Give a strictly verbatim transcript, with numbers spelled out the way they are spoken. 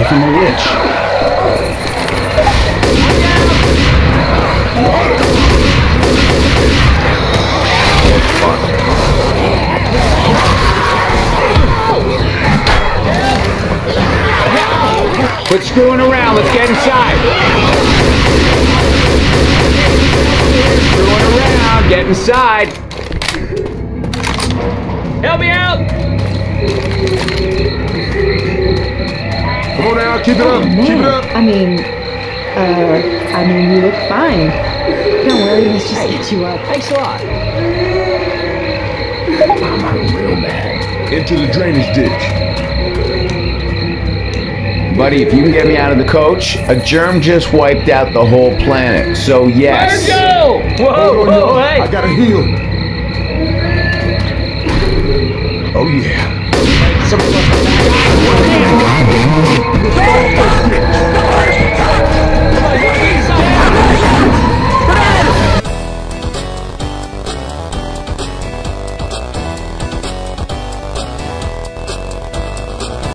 from a witch. Quit screwing around, let's get inside. Screwing around, get inside. Help me out! Come on now, keep it up, Man, keep it up. I mean, uh, I mean, you look fine. Don't worry, let's just get you up. Thanks a lot. I'm real mad. Into the drainage ditch. Buddy, if you can get me out of the coach, a germ just wiped out the whole planet. So yes. Let her go! Whoa, Oh, no, whoa, no. hey! I gotta heal. Oh yeah. Some-